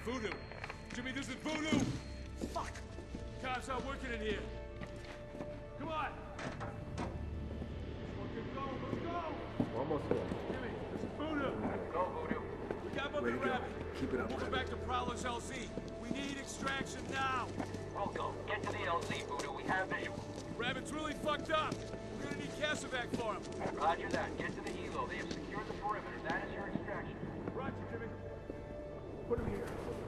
Voodoo! Jimmy, this is Voodoo! Fuck! Cops are working in here. Come on! Let's go! Almost there. Jimmy, this is Voodoo! Go, Voodoo. We got him up Way in to go. Rabbit. Keep it up, Moving Rabbit. back to Prowler's LZ. We need extraction now! Rocco, get to the LZ, Voodoo. We have visual. Rabbit's really fucked up. We're gonna need Casevac for him. Roger that. Get to the helo. They have secured the perimeter. That is your extraction. Roger, Jimmy. Put him here.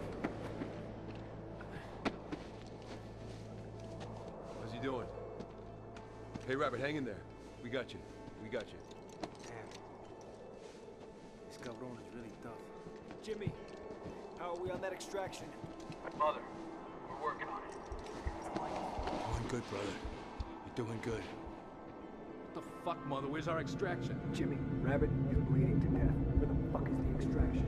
How's he doing? Hey, Rabbit, hang in there. We got you. We got you. Damn. This cabron is really tough. Jimmy, how are we on that extraction? Mother, we're working on it. Doing good, brother. You're doing good. What the fuck, Mother? Where's our extraction? Jimmy, Rabbit is bleeding to death. Where the fuck is the extraction?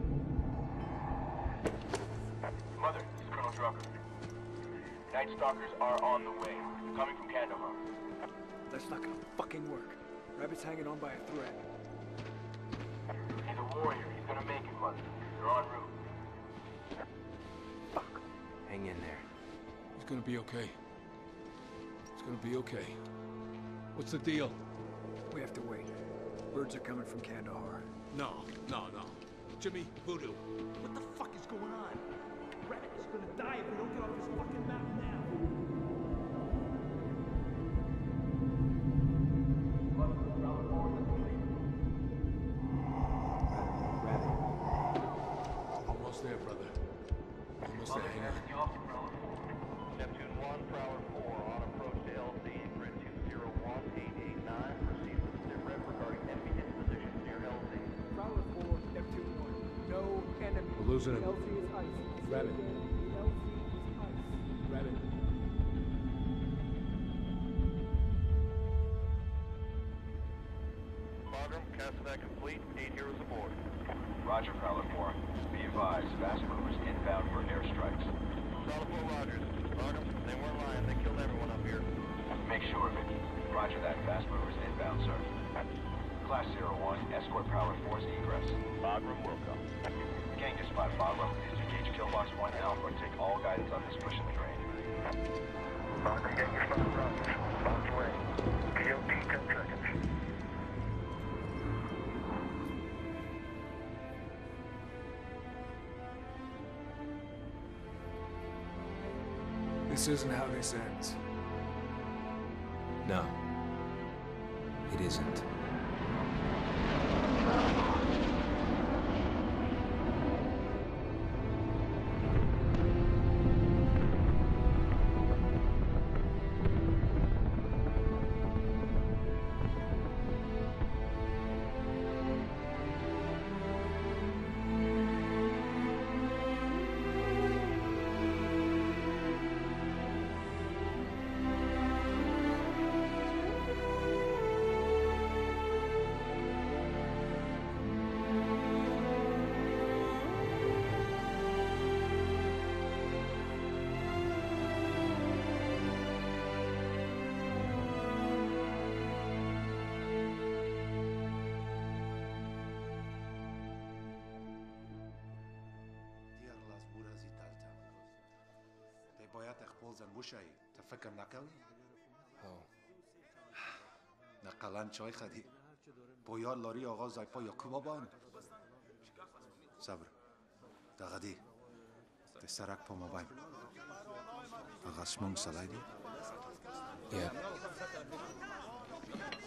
Mother, this is Colonel Drucker. Night Stalkers are on the way. Coming from Kandahar. That's not gonna fucking work. Rabbit's hanging on by a thread. He's a warrior. He's gonna make it, Mother. They're en route. Fuck. Hang in there. He's gonna be okay. He's gonna be okay. What's the deal? We have to wait. Birds are coming from Kandahar. No. Jimmy, Voodoo. What the fuck is going on? Rabbit is gonna die if we don't get off this fucking mountain now. Almost there, brother. Almost there. Hang on. Neptune 1, Prowler 4, on approach to LZ, grid 201889. Proceed with sit rep regarding enemy disposition near LZ. Prowler 4, Neptune 1. No enemy. We're losing him. LZ is ice. Rabbit. LZ is ice. Rabbit. Bagram, Casevac complete, 8 heroes aboard. Roger, Prowler 4. Be advised, fast movers inbound for airstrikes. Solid 4 Rogers. Bagram, they weren't lying, they killed everyone up here. Make sure of it. Roger that. Fast movers inbound, sir. Class 01, escort Prowler 4's egress. Bagram will come. Gang to spot Bagram. Engage Killbox 1 Alpha and take all guidance on this push in the grain. Bagram, get your spot, Rogers. Bomb's away. KOT 10 seconds. This isn't how this ends. No. It isn't. باید اقبال زن بوشایی تفکر نکوی؟ نقلن چای خدی باید لاری آقا زیپا یا کوبا بان صبر دغدی تسرک پا مبایم آقا سمونگ سلایدی؟ Yeah.